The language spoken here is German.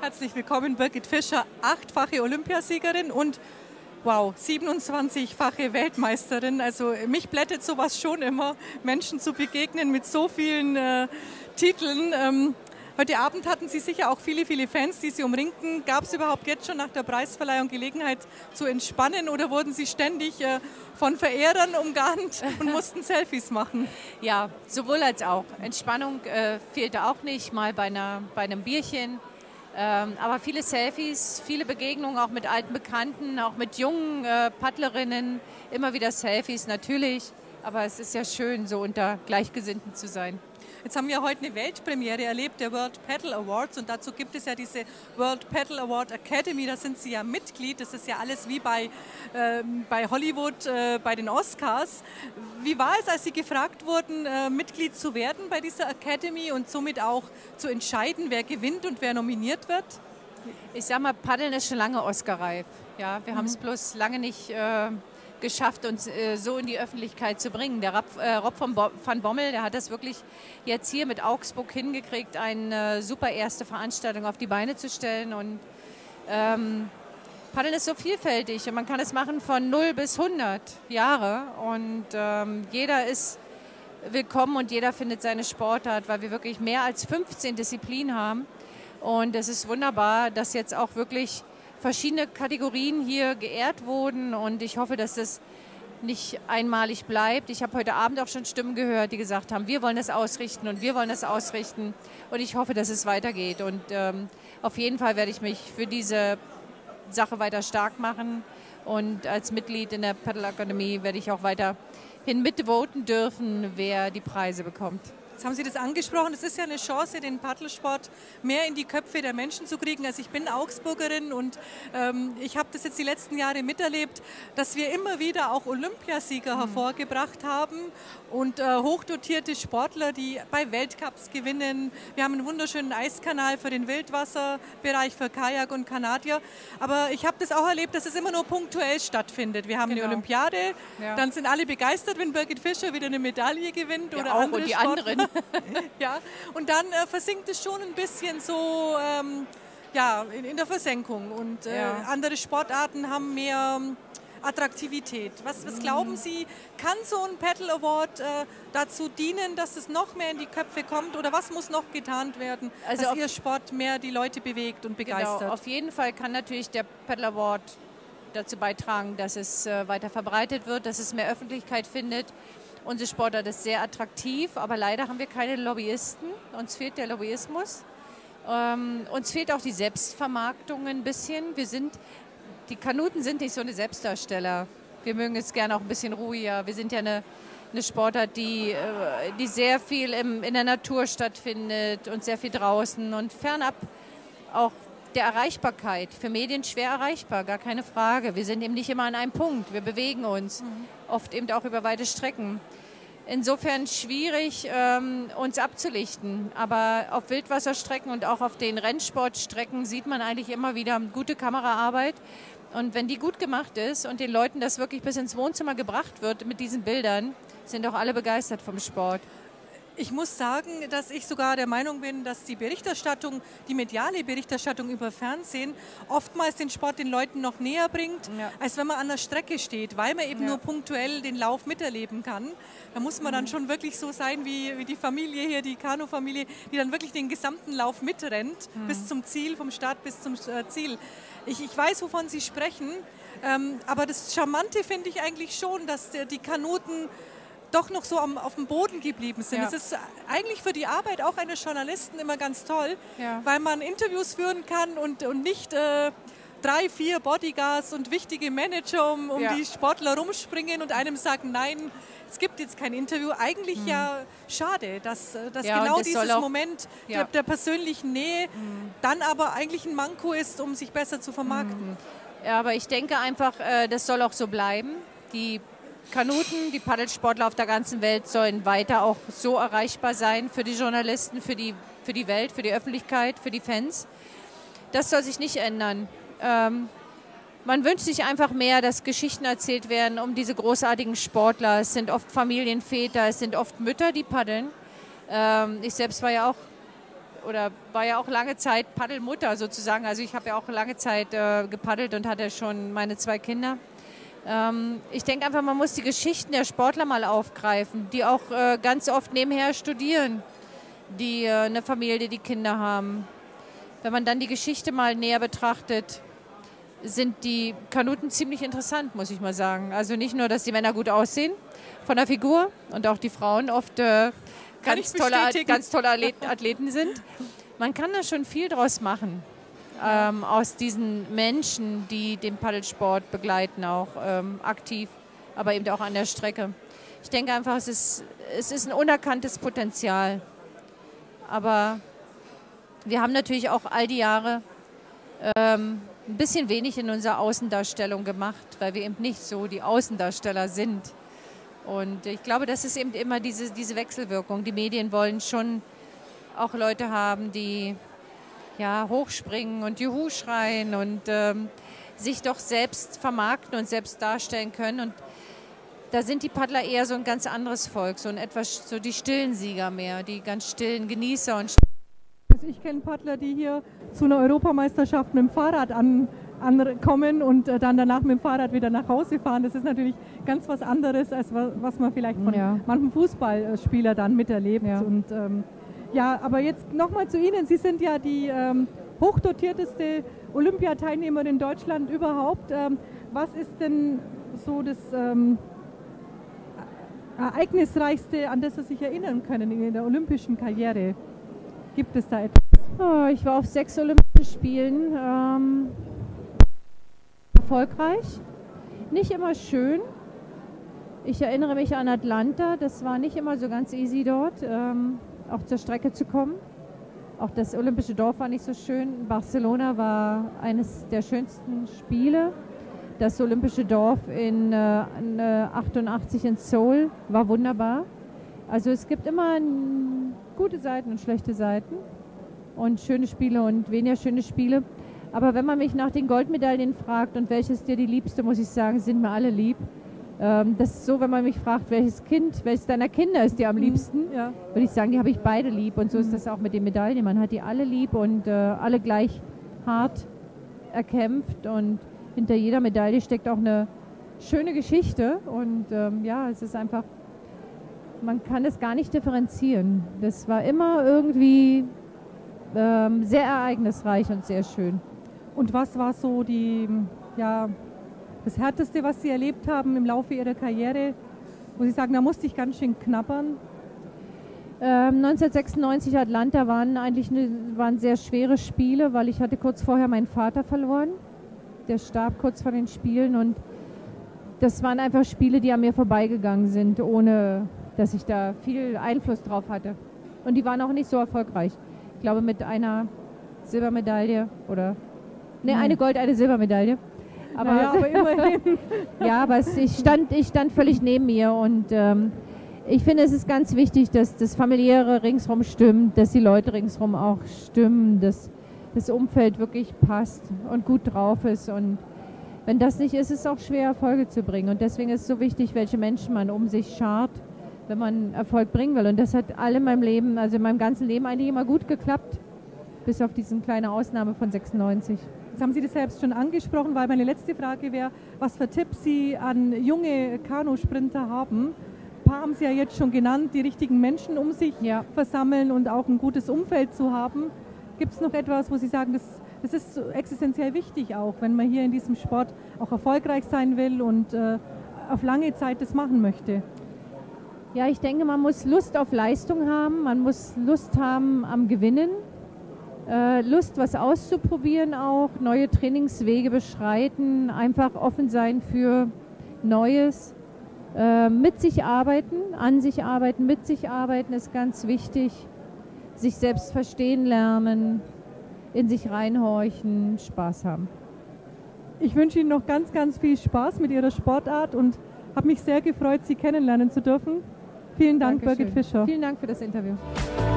Herzlich willkommen, Birgit Fischer, 8-fache Olympiasiegerin und wow, 27-fache Weltmeisterin. Also mich plättet sowas schon immer, Menschen zu begegnen mit so vielen Titeln. Heute Abend hatten Sie sicher auch viele, viele Fans, die Sie umringten. Gab es überhaupt jetzt schon nach der Preisverleihung Gelegenheit zu entspannen oder wurden Sie ständig von Verehrern umgarnt und mussten Selfies machen? Ja, sowohl als auch. Entspannung fehlte auch nicht, mal bei einem Bierchen. Aber viele Selfies, viele Begegnungen auch mit alten Bekannten, auch mit jungen Paddlerinnen. Immer wieder Selfies natürlich. Aber es ist ja schön, so unter Gleichgesinnten zu sein. Jetzt haben wir heute eine Weltpremiere erlebt, der World Paddle Awards, und dazu gibt es ja diese World Paddle Award Academy, da sind Sie ja Mitglied, das ist ja alles wie bei Hollywood, bei den Oscars. Wie war es, als Sie gefragt wurden, Mitglied zu werden bei dieser Academy und somit auch zu entscheiden, wer gewinnt und wer nominiert wird? Ich sag mal, Paddeln ist schon lange Oscar-reif. Ja, wir haben es bloß lange nicht geschafft, uns so in die Öffentlichkeit zu bringen. Der Rob van Bommel, der hat das wirklich jetzt hier mit Augsburg hingekriegt, eine super erste Veranstaltung auf die Beine zu stellen. Und Paddeln ist so vielfältig und man kann es machen von 0 bis 100 Jahre. Und jeder ist willkommen und jeder findet seine Sportart, weil wir wirklich mehr als 15 Disziplinen haben. Und es ist wunderbar, dass jetzt auch wirklich verschiedene Kategorien hier geehrt wurden und ich hoffe, dass das nicht einmalig bleibt. Ich habe heute Abend auch schon Stimmen gehört, die gesagt haben, wir wollen das ausrichten und wir wollen das ausrichten und ich hoffe, dass es weitergeht und auf jeden Fall werde ich mich für diese Sache weiter stark machen und als Mitglied in der Paddle Akademie werde ich auch weiterhin mitvoten dürfen, wer die Preise bekommt. Jetzt haben Sie das angesprochen, es ist ja eine Chance, den Paddelsport mehr in die Köpfe der Menschen zu kriegen. Also ich bin Augsburgerin und ich habe das jetzt die letzten Jahre miterlebt, dass wir immer wieder auch Olympiasieger hervorgebracht haben und hochdotierte Sportler, die bei Weltcups gewinnen. Wir haben einen wunderschönen Eiskanal für den Wildwasserbereich, für Kajak und Kanadier. Aber ich habe das auch erlebt, dass es immer nur punktuell stattfindet. Wir haben eine Olympiade, dann sind alle begeistert, wenn Birgit Fischer wieder eine Medaille gewinnt oder auch andere und die Sportler. anderen. Ja, und dann versinkt es schon ein bisschen so ja, in der Versenkung und andere Sportarten haben mehr Attraktivität. Was glauben Sie, kann so ein Paddle Award dazu dienen, dass es noch mehr in die Köpfe kommt oder was muss noch getan werden, also dass Ihr Sport mehr die Leute bewegt und begeistert? Genau, auf jeden Fall kann natürlich der Paddle Award dazu beitragen, dass es weiter verbreitet wird, dass es mehr Öffentlichkeit findet. Unsere Sportart ist sehr attraktiv, aber leider haben wir keine Lobbyisten. Uns fehlt der Lobbyismus. Uns fehlt auch die Selbstvermarktung ein bisschen. Die Kanuten sind nicht so eine Selbstdarsteller. Wir mögen es gerne auch ein bisschen ruhiger. Wir sind ja eine Sportart, die sehr viel in der Natur stattfindet und sehr viel draußen und fernab auch der Erreichbarkeit. Für Medien schwer erreichbar, gar keine Frage. Wir sind eben nicht immer an einem Punkt. Wir bewegen uns, oft eben auch über weite Strecken. Insofern schwierig, uns abzulichten. Aber auf Wildwasserstrecken und auch auf den Rennsportstrecken sieht man eigentlich immer wieder gute Kameraarbeit. Und wenn die gut gemacht ist und den Leuten das wirklich bis ins Wohnzimmer gebracht wird mit diesen Bildern, sind auch alle begeistert vom Sport. Ich muss sagen, dass ich sogar der Meinung bin, dass die Berichterstattung, die mediale Berichterstattung über Fernsehen oftmals den Sport den Leuten noch näher bringt, als wenn man an der Strecke steht, weil man eben nur punktuell den Lauf miterleben kann. Da muss man dann schon wirklich so sein wie die Familie hier, die Kanu-Familie, die dann wirklich den gesamten Lauf mitrennt bis zum Ziel, vom Start bis zum Ziel. Ich weiß, wovon Sie sprechen, aber das Charmante finde ich eigentlich schon, dass die Kanuten doch noch so auf dem Boden geblieben sind. Es ist eigentlich für die Arbeit auch eines Journalisten immer ganz toll, weil man Interviews führen kann und nicht 3, 4 Bodyguards und wichtige Manager um die Sportler rumspringen und einem sagen, nein, es gibt jetzt kein Interview. Eigentlich ja schade, dass genau dieses Moment der persönlichen Nähe dann aber eigentlich ein Manko ist, um sich besser zu vermarkten. Ja, aber ich denke einfach, das soll auch so bleiben. Die Kanuten, die Paddelsportler auf der ganzen Welt sollen weiter auch so erreichbar sein für die Journalisten, für die Welt, für die Öffentlichkeit, für die Fans. Das soll sich nicht ändern. Man wünscht sich einfach mehr, dass Geschichten erzählt werden um diese großartigen Sportler. Es sind oft Familienväter, es sind oft Mütter, die paddeln. Ich selbst war ja auch oder war ja auch lange Zeit Paddelmutter sozusagen. Also ich habe ja auch lange Zeit gepaddelt und hatte schon meine 2 Kinder. Ich denke einfach, man muss die Geschichten der Sportler mal aufgreifen, die auch ganz oft nebenher studieren, die eine Familie, die Kinder haben. Wenn man dann die Geschichte mal näher betrachtet, sind die Kanuten ziemlich interessant, muss ich mal sagen. Also nicht nur, dass die Männer gut aussehen von der Figur und auch die Frauen oft ganz tolle Athleten sind. Man kann da schon viel draus machen, aus diesen Menschen, die den Paddelsport begleiten, auch aktiv, aber eben auch an der Strecke. Ich denke einfach, es ist ein unerkanntes Potenzial. Aber wir haben natürlich auch all die Jahre ein bisschen wenig in unserer Außendarstellung gemacht, weil wir eben nicht so die Außendarsteller sind. Und ich glaube, das ist eben immer diese Wechselwirkung. Die Medien wollen schon auch Leute haben, die ja, hochspringen und Juhu schreien und sich doch selbst vermarkten und selbst darstellen können. Und da sind die Paddler eher so ein ganz anderes Volk, so die stillen Sieger mehr, die ganz stillen Genießer. Und also ich kenne Paddler, die hier zu einer Europameisterschaft mit dem Fahrrad ankommen und dann danach mit dem Fahrrad wieder nach Hause fahren. Das ist natürlich ganz was anderes, als was man vielleicht von manchem Fußballspieler dann miterlebt. Ja. Und ja, aber jetzt nochmal zu Ihnen. Sie sind ja die hochdotierteste Olympiateilnehmerin in Deutschland überhaupt. Was ist denn so das Ereignisreichste, an das Sie sich erinnern können in der olympischen Karriere? Gibt es da etwas? Oh, ich war auf 6 Olympischen Spielen. Erfolgreich. Nicht immer schön. Ich erinnere mich an Atlanta. Das war nicht immer so ganz easy dort, auch zur Strecke zu kommen. Auch das Olympische Dorf war nicht so schön. Barcelona war eines der schönsten Spiele. Das Olympische Dorf in 88 in Seoul war wunderbar. Also es gibt immer gute Seiten und schlechte Seiten und schöne Spiele und weniger schöne Spiele. Aber wenn man mich nach den Goldmedaillen fragt und welches dir die liebste, muss ich sagen, sind mir alle lieb. Das ist so, wenn man mich fragt, welches deiner Kinder ist dir am liebsten, würde ich sagen, die habe ich beide lieb. Und so ist das auch mit den Medaillen. Man hat die alle lieb und alle gleich hart erkämpft. Und hinter jeder Medaille steckt auch eine schöne Geschichte. Und ja, es ist einfach, man kann es gar nicht differenzieren. Das war immer irgendwie sehr ereignisreich und sehr schön. Und was war so das Härteste, was Sie erlebt haben im Laufe Ihrer Karriere, wo Sie sagen, da musste ich ganz schön knabbern? 1996 Atlanta waren sehr schwere Spiele, weil ich hatte kurz vorher meinen Vater verloren. Der starb kurz vor den Spielen und das waren einfach Spiele, die an mir vorbeigegangen sind, ohne dass ich da viel Einfluss drauf hatte. Und die waren auch nicht so erfolgreich. Ich glaube mit einer Silbermedaille eine Gold-, eine Silbermedaille. Aber immerhin. Ja, aber ich stand völlig neben mir und ich finde, es ist ganz wichtig, dass das Familiäre ringsherum stimmt, dass die Leute ringsherum auch stimmen, dass das Umfeld wirklich passt und gut drauf ist. Und wenn das nicht ist, ist es auch schwer, Erfolge zu bringen. Und deswegen ist es so wichtig, welche Menschen man um sich schart, wenn man Erfolg bringen will. Und das hat in meinem Leben, also in meinem ganzen Leben eigentlich immer gut geklappt, bis auf diese kleine Ausnahme von 96. Jetzt haben Sie das selbst schon angesprochen, weil meine letzte Frage wäre, was für Tipps Sie an junge Kanusprinter haben. Ein paar haben Sie ja jetzt schon genannt, die richtigen Menschen um sich versammeln und auch ein gutes Umfeld zu haben. Gibt es noch etwas, wo Sie sagen, das ist so existenziell wichtig auch, wenn man hier in diesem Sport auch erfolgreich sein will und auf lange Zeit das machen möchte? Ja, ich denke, man muss Lust auf Leistung haben, man muss Lust haben am Gewinnen. Lust, was auszuprobieren auch, neue Trainingswege beschreiten, einfach offen sein für Neues, mit sich arbeiten, an sich arbeiten, mit sich arbeiten ist ganz wichtig, sich selbst verstehen lernen, in sich reinhorchen, Spaß haben. Ich wünsche Ihnen noch ganz, ganz viel Spaß mit Ihrer Sportart und habe mich sehr gefreut, Sie kennenlernen zu dürfen. Vielen Dank, Dankeschön. Birgit Fischer. Vielen Dank für das Interview.